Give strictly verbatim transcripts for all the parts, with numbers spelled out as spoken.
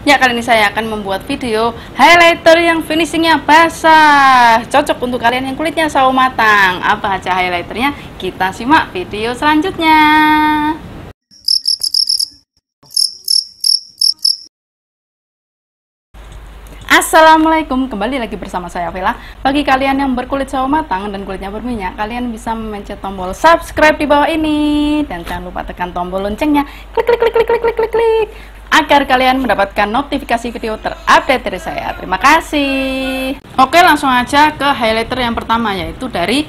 Ya, kali ini saya akan membuat video highlighter yang finishingnya basah, cocok untuk kalian yang kulitnya sawo matang. Apa aja highlighternya? Kita simak video selanjutnya. Assalamualaikum, kembali lagi bersama saya Vela. Bagi kalian yang berkulit sawo matang dan kulitnya berminyak, kalian bisa memencet tombol subscribe di bawah ini dan jangan lupa tekan tombol loncengnya. Klik klik klik klik klik klik klik klik agar kalian mendapatkan notifikasi video terupdate dari saya. Terima kasih. Oke, langsung aja ke highlighter yang pertama, yaitu dari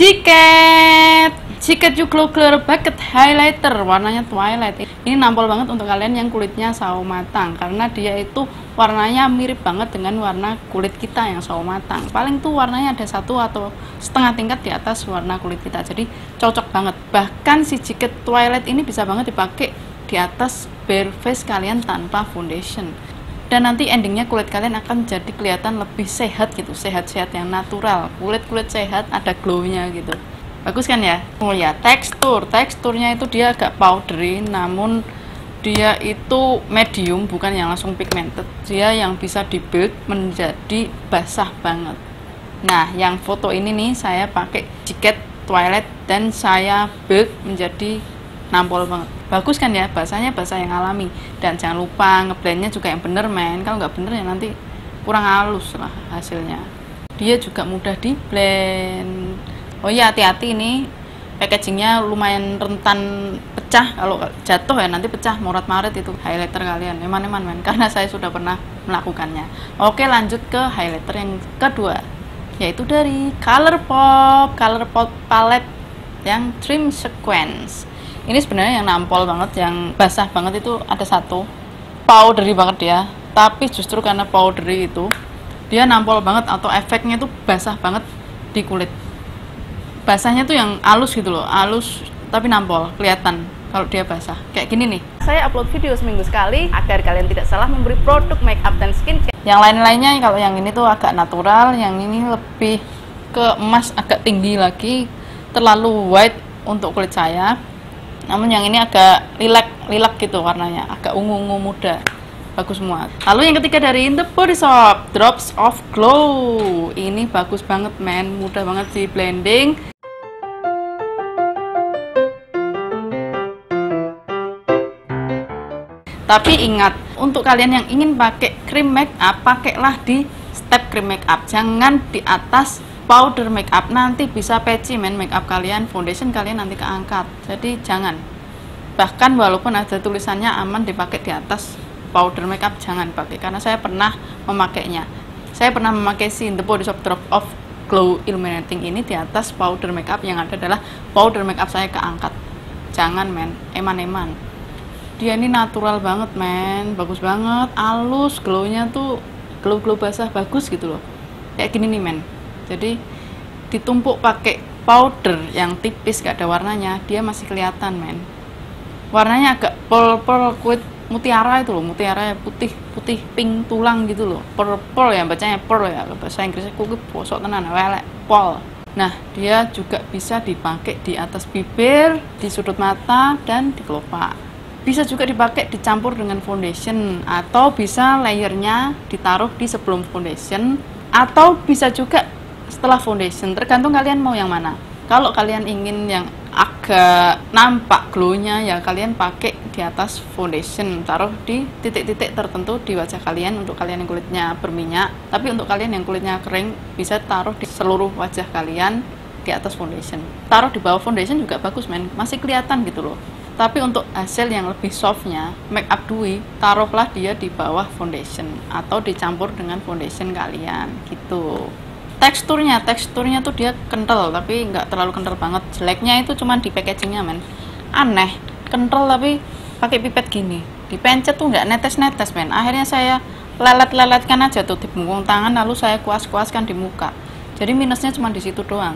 Ciket. Ciket You Glow Clear Bucket Highlighter, warnanya Twilight. Ini nampol banget untuk kalian yang kulitnya sawo matang, karena dia itu warnanya mirip banget dengan warna kulit kita yang sawo matang. Paling tuh warnanya ada satu atau setengah tingkat di atas warna kulit kita, jadi cocok banget. Bahkan si Ciket Twilight ini bisa banget dipakai di atas bare face kalian tanpa foundation, dan nanti endingnya kulit kalian akan jadi kelihatan lebih sehat gitu, sehat-sehat yang natural, kulit-kulit sehat, ada glownya gitu. Bagus kan ya? Oh ya, tekstur teksturnya itu dia agak powdery, namun dia itu medium, bukan yang langsung pigmented. Dia yang bisa di build menjadi basah banget. Nah, yang foto ini nih saya pakai Ciket Twilight dan saya build menjadi nampol banget. Bagus kan ya? Basahnya basah yang alami, dan jangan lupa ngeblendnya juga yang bener men. Kalau nggak bener ya nanti kurang halus lah hasilnya. Dia juga mudah di blend. Oh iya, hati-hati ini packagingnya lumayan rentan pecah. Kalau jatuh ya nanti pecah morat-marit itu highlighter kalian. Eman-eman men, karena saya sudah pernah melakukannya. Oke, lanjut ke highlighter yang kedua, yaitu dari Colourpop Colourpop palette yang Trim Sequence. Ini sebenarnya yang nampol banget, yang basah banget itu ada satu, powdery banget dia, tapi justru karena powdery itu dia nampol banget, atau efeknya itu basah banget di kulit. Basahnya tuh yang halus gitu loh, halus tapi nampol, kelihatan kalau dia basah. Kayak gini nih. Saya upload video seminggu sekali agar kalian tidak salah memberi produk makeup dan skincare. Yang lain-lainnya, kalau yang ini tuh agak natural, yang ini lebih ke emas, agak tinggi lagi, terlalu white untuk kulit saya. Namun yang ini agak lilac, lilac gitu warnanya, agak ungu-ungu muda. Bagus semua. Lalu yang ketiga dari The Body Shop, Drops of Glow. Ini bagus banget men, mudah banget di blending. Tapi ingat, untuk kalian yang ingin pakai cream make up, pakailah di step cream make up, jangan di atas powder make up. Nanti bisa patchy men make up kalian, foundation kalian nanti keangkat. Jadi jangan. Bahkan walaupun ada tulisannya aman dipakai di atas powder make up, jangan pakai, karena saya pernah memakainya. Saya pernah memakai si The Body Shop Drop of Glow Illuminating ini di atas powder make up, yang ada adalah powder make up saya keangkat. Jangan men, eman-eman. Dia ini natural banget men, bagus banget, halus, glownya tuh glow-glow basah bagus gitu loh. Kayak gini nih men. Jadi ditumpuk pakai powder yang tipis, gak ada warnanya, dia masih kelihatan men. Warnanya agak pearl-pearl kulit mutiara itu loh, mutiara putih putih pink tulang gitu loh, purple ya bacanya, pearl ya, bahasa Inggrisnya kulit bosok tenan, welek pol. Nah, dia juga bisa dipakai di atas bibir, di sudut mata, dan di kelopak. Bisa juga dipakai dicampur dengan foundation, atau bisa layernya ditaruh di sebelum foundation, atau bisa juga setelah foundation, tergantung kalian mau yang mana. Kalau kalian ingin yang agak nampak glownya, ya kalian pakai di atas foundation, taruh di titik-titik tertentu di wajah kalian untuk kalian yang kulitnya berminyak. Tapi untuk kalian yang kulitnya kering, bisa taruh di seluruh wajah kalian di atas foundation. Taruh di bawah foundation juga bagus men, masih kelihatan gitu loh. Tapi untuk hasil yang lebih softnya, make up dewy, taruhlah dia di bawah foundation atau dicampur dengan foundation kalian gitu. Teksturnya, teksturnya tuh dia kental, tapi nggak terlalu kental banget. Jeleknya itu cuma di packagingnya men, aneh, kental tapi pakai pipet gini, dipencet tuh nggak netes-netes men. Akhirnya saya lelet-leletkan aja tuh di punggung tangan, lalu saya kuas-kuaskan di muka. Jadi minusnya cuma di situ doang.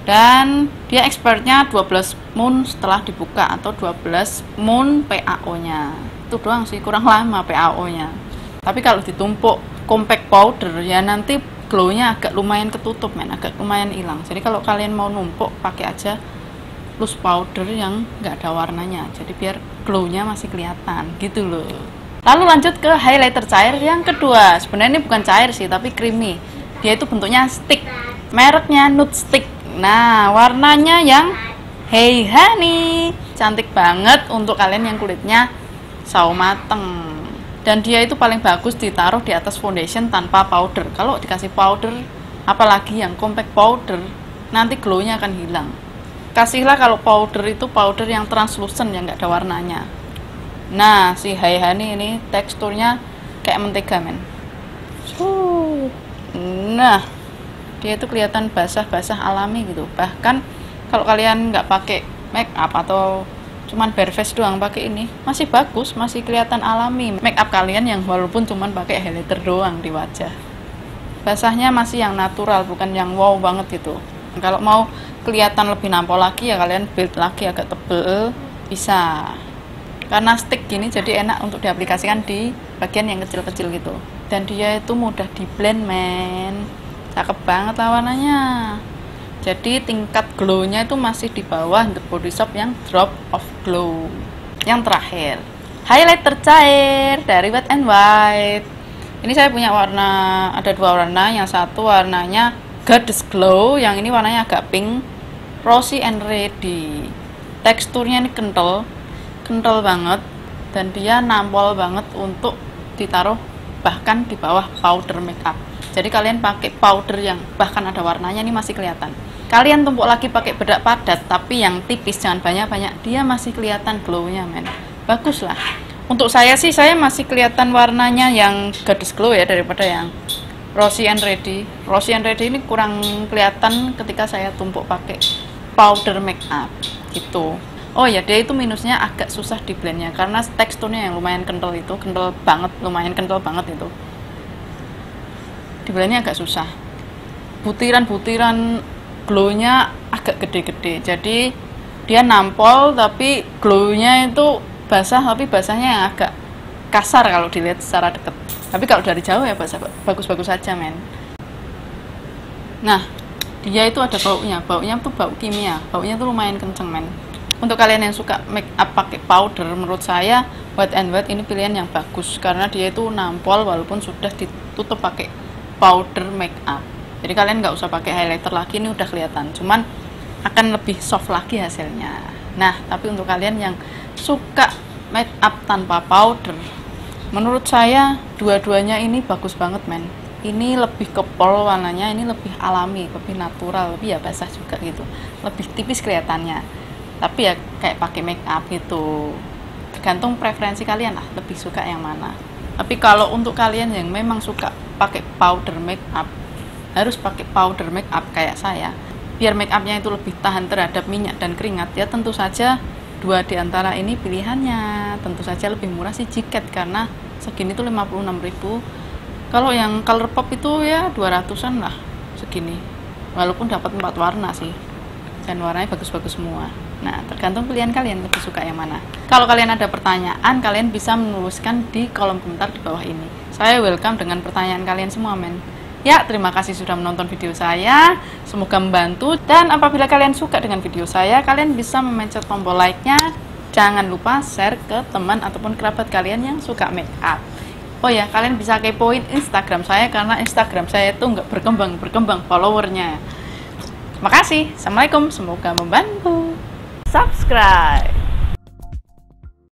Dan dia expirednya dua belas moon setelah dibuka, atau dua belas moon P A O nya. Itu doang sih, kurang lama P A O nya. Tapi kalau ditumpuk compact powder ya nanti glownya agak lumayan ketutup men, agak lumayan hilang. Jadi kalau kalian mau numpuk, pakai aja loose powder yang nggak ada warnanya, jadi biar glownya masih kelihatan gitu loh. Lalu lanjut ke highlighter cair yang kedua. Sebenarnya ini bukan cair sih, tapi creamy. Dia itu bentuknya stick. Mereknya Nude Stick. Nah, warnanya yang Hey Honey. Cantik banget untuk kalian yang kulitnya sawo mateng. Dan dia itu paling bagus ditaruh di atas foundation tanpa powder. Kalau dikasih powder, apalagi yang compact powder, nanti glow-nya akan hilang. Kasihlah kalau powder itu powder yang translucent, yang nggak ada warnanya. Nah, si Hey Honey ini teksturnya kayak mentega, men. Nah, dia itu kelihatan basah-basah alami gitu. Bahkan kalau kalian nggak pakai make up atau cuman bare face doang pakai ini, masih bagus, masih kelihatan alami make up kalian yang walaupun cuman pakai highlighter doang di wajah. Basahnya masih yang natural, bukan yang wow banget gitu. Kalau mau kelihatan lebih nampol lagi ya kalian build lagi agak tebel, bisa. Karena stick gini jadi enak untuk diaplikasikan di bagian yang kecil-kecil gitu. Dan dia itu mudah di blend, men. Cakep banget lah warnanya. Jadi tingkat glow-nya itu masih di bawah The Body Shop yang Drop of Glow. Yang terakhir, highlighter cair dari Wet n Wild. Ini saya punya warna, ada dua warna. Yang satu warnanya Goddess Glow, yang ini warnanya agak pink. Rosy and Ready. Teksturnya ini kental, kental banget, dan dia nampol banget untuk ditaruh bahkan di bawah powder makeup. Jadi kalian pakai powder yang bahkan ada warnanya ini masih kelihatan. Kalian tumpuk lagi pakai bedak padat, tapi yang tipis, jangan banyak-banyak, dia masih kelihatan glow-nya, men. Bagus lah. Untuk saya sih, saya masih kelihatan warnanya yang Goddess Glow ya daripada yang Rosy and Ready. Rosy and Ready ini kurang kelihatan ketika saya tumpuk pakai powder makeup gitu. Oh ya, dia itu minusnya agak susah di blendnya karena teksturnya yang lumayan kental itu, kental banget, lumayan kental banget itu. Di blendnya agak susah. Butiran-butiran glow-nya agak gede-gede. Jadi dia nampol tapi glow-nya itu basah, tapi basahnya yang agak kasar kalau dilihat secara dekat. Tapi kalau dari jauh ya bagus-bagus saja, men. Nah, dia itu ada baunya, baunya tuh bau kimia, baunya tuh lumayan kenceng, men. Untuk kalian yang suka make up pakai powder, menurut saya Wet n Wild ini pilihan yang bagus karena dia itu nampol walaupun sudah ditutup pakai powder make up. Jadi kalian nggak usah pakai highlighter lagi, ini udah kelihatan, cuman akan lebih soft lagi hasilnya. Nah, tapi untuk kalian yang suka make up tanpa powder, menurut saya dua-duanya ini bagus banget, men. Ini lebih kepol warnanya, ini lebih alami, lebih natural, lebih ya basah juga gitu, lebih tipis kelihatannya. Tapi ya kayak pakai make up gitu, tergantung preferensi kalian lah, lebih suka yang mana. Tapi kalau untuk kalian yang memang suka pakai powder make up, harus pakai powder make up kayak saya, biar make upnya itu lebih tahan terhadap minyak dan keringat, ya tentu saja dua di antara ini pilihannya. Tentu saja lebih murah sih Jiket karena segini tuh lima puluh enam ribu. Kalau yang color pop itu ya dua ratusan lah segini, walaupun dapat empat warna sih, dan warnanya bagus-bagus semua. Nah, tergantung pilihan kalian lebih suka yang mana. Kalau kalian ada pertanyaan, kalian bisa menuliskan di kolom komentar di bawah ini. Saya welcome dengan pertanyaan kalian semua, men. Ya, terima kasih sudah menonton video saya. Semoga membantu. Dan apabila kalian suka dengan video saya, kalian bisa memencet tombol like-nya. Jangan lupa share ke teman ataupun kerabat kalian yang suka make up. Oh ya, kalian bisa kepoin Instagram saya karena Instagram saya itu nggak berkembang-berkembang followernya. Terima kasih. Assalamualaikum. Semoga membantu. Subscribe.